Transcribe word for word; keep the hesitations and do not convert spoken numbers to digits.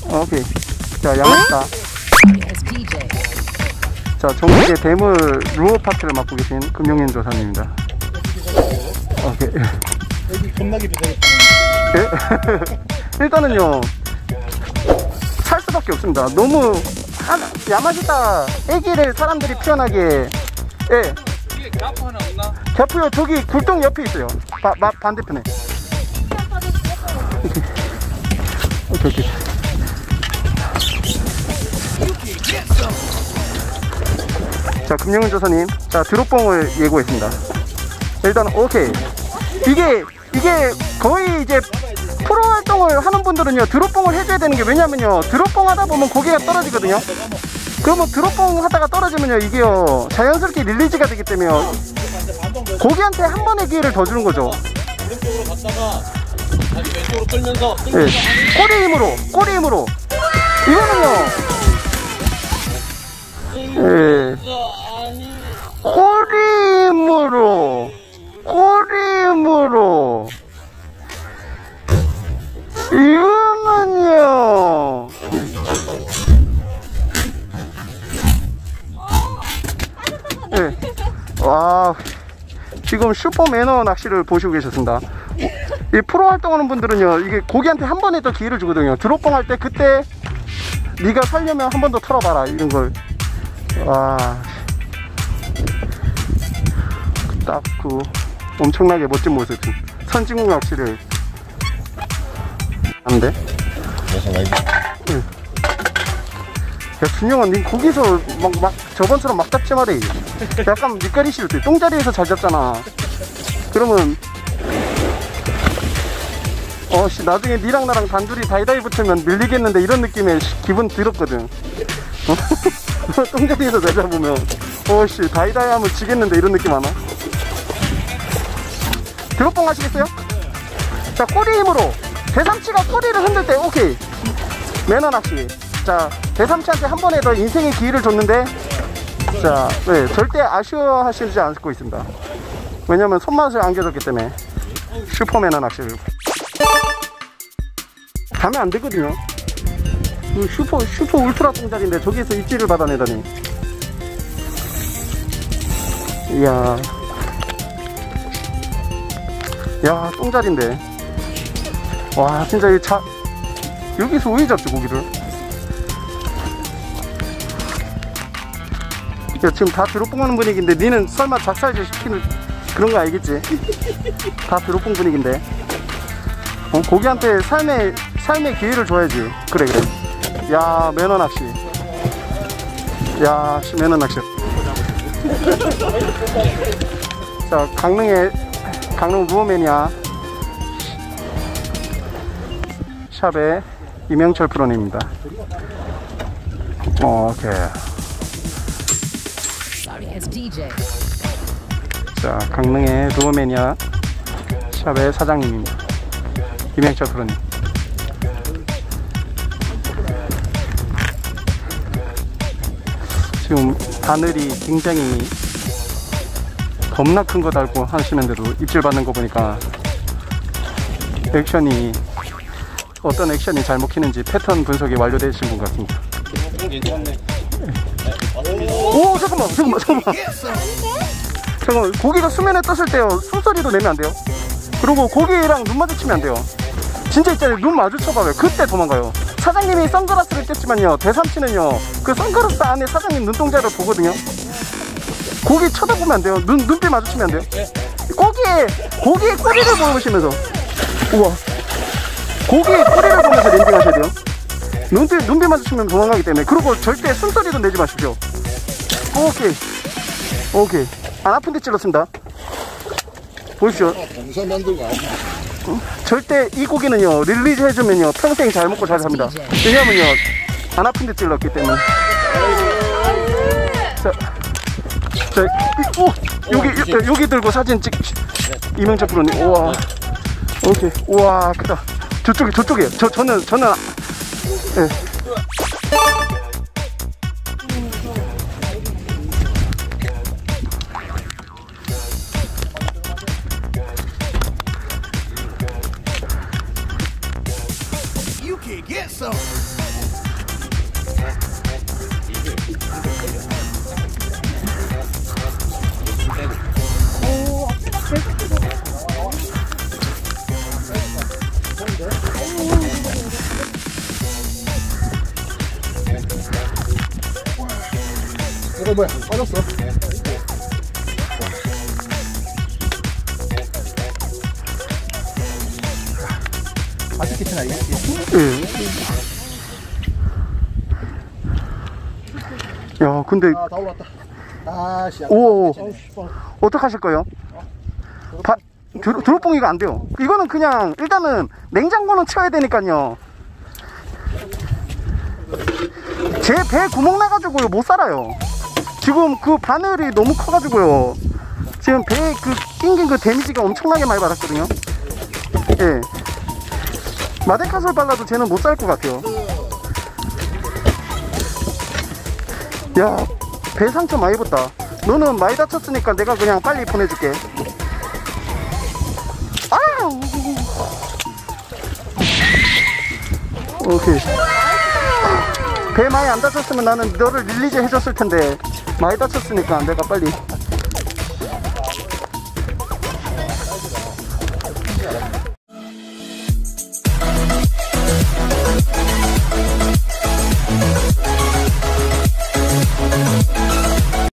오케이. 자, 양식다. 자, 전국의 대물 루어 파트를 맡고 계신 금용현 조사님입니다. 오케이. 여기 겁나게 비싸겠다. 예? 일단은요, 살 수밖에 없습니다. 너무 하나, 야마지다 애기를 사람들이 피어나게. 예. 이게 갸프 하나 없나? 갸프요, 저기 굴동 옆에 있어요. 바, 바, 반대편에. 오케이. 오케이, 오케이. 자, 금영은 조사님. 자, 드롭봉을 예고했습니다. 일단, 오케이. 이게, 이게 거의 이제 프로 활동을 하는 분들은요, 드롭봉을 해줘야 되는 게 왜냐면요, 드롭봉 하다 보면 고개가 떨어지거든요. 그러면 드롭봉 하다가 떨어지면요, 이게요, 자연스럽게 릴리즈가 되기 때문에 고개한테 한 번의 기회를 더 주는 거죠. 오른쪽으로 갔다가 다시 왼쪽으로 끌면서 네. 꼬리 힘으로, 꼬리 힘으로. 이거는요, 예. 꼬리 힘으로, 꼬리 힘으로. 이거는요, 네. 와, 지금 슈퍼 매너 낚시를 보시고 계셨습니다. 이 프로 활동하는 분들은요, 이게 고기한테 한 번에 더 기회를 주거든요. 드롭봉 할 때 그때 네가 살려면 한 번 더 털어봐라, 이런 걸. 와, 딱 그 엄청나게 멋진 모습, 선진국 낚시를 하는데. 네. 야, 준영아, 니 거기서 막, 막 저번처럼 막 잡지 마래. 약간 밑가리 실 때 똥자리에서 잘 잡잖아. 그러면 어씨, 나중에 니랑 나랑 단둘이 다이다이 붙으면 밀리겠는데, 이런 느낌에 기분 더럽거든. 똥자리에서 잘 잡으면 어씨, 다이다이 하면 지겠는데, 이런 느낌 하나? 드롭봉 하시겠어요? 자, 꼬리 힘으로. 대삼치가 꼬리를 흔들 때 오케이. 매너 낚시. 자, 대삼치한테 한 번에 더 인생의 기회를 줬는데, 자, 네, 절대 아쉬워하시지 않고 있습니다. 왜냐면 손맛을 안겨줬기 때문에. 슈퍼 매너 낚시를 가면 안 되거든요. 슈퍼 슈퍼 울트라 똥자리인데 저기에서 입질을 받아내다니. 이야, 야, 똥자리인데. 와, 진짜 이 차, 여기서 왜 잡지 고기를? 야, 지금 다 드롭봉 하는 분위기인데 니는 설마 작살질 시키는 그런 거 알겠지? 다 드롭봉 분위기인데. 어, 고기한테 삶의 삶의 기회를 줘야지. 그래 그래. 야, 매너 낚시. 야, 씨, 매너 낚시. 자, 강릉의 강릉 루어매니아 샵의 이명철 프로님입니다. 오케이. 자, 강릉의 루어매니아 샵의 사장님입니다. 이명철 프로님. 지금 바늘이 굉장히 겁나 큰 거 달고 하시는데도 입질 받는 거 보니까 액션이, 어떤 액션이 잘 먹히는지 패턴 분석이 완료되신 분 같습니다. 오, 잠깐만, 잠깐만, 잠깐만. 잠깐만, 고기가 수면에 떴을 때요, 숨소리도 내면 안 돼요. 그리고 고기랑 눈 마주치면 안 돼요. 진짜 있잖아요, 눈 마주쳐봐요. 그때 도망가요. 사장님이 선글라스를 꼈지만요, 대삼치는요, 그 선글라스 안에 사장님 눈동자를 보거든요. 고기 쳐다보면 안 돼요. 눈, 눈빛 마주치면 안 돼요. 고기에, 고기의 꼬리를 보시면서. 우와. 고기의 꼬리를 보면서 랜딩 하셔야 돼요. 눈빛, 눈빛 마주치면 도망가기 때문에. 그리고 절대 숨소리도 내지 마십시오. 오케이. 오케이. 안 아픈데 찔렀습니다. 보십시오. 동선 만들고 안 어? 절대 이 고기는요, 릴리즈 해주면요, 평생 잘 먹고 잘 삽니다. 왜냐면요, 안 아픈데 찔렀기 때문에. 자, 자, 이, 오! 여기, 여, 여기 들고 사진 찍, 이명철 프로님. 우와. 오케이. 우와, 크다. 저쪽에, 저쪽에. 저, 저는, 저는, 예. 네. You can get some. 이거 뭐야? 빠졌어. 아직 괜찮아 이게? 예. 야, 근데 아, 다 올랐다. 아씨. 오, 어떡하실 거예요? 바, 드로, 드롭봉이가 안 돼요. 이거는 그냥 일단은 냉장고는 채워야 되니까요. 제 배 구멍 나가지고요 못 살아요. 지금 그 바늘이 너무 커가지고요. 지금 배에 그 낑긴 그 데미지가 엄청나게 많이 받았거든요. 예. 마데카솔 발라도 쟤는 못 살 것 같아요. 야, 배 상처 많이 입었다. 너는 많이 다쳤으니까 내가 그냥 빨리 보내줄게. 아우. 오케이. 배 많이 안 다쳤으면 나는 너를 릴리즈 해줬을 텐데 많이 다쳤으니까 내가 빨리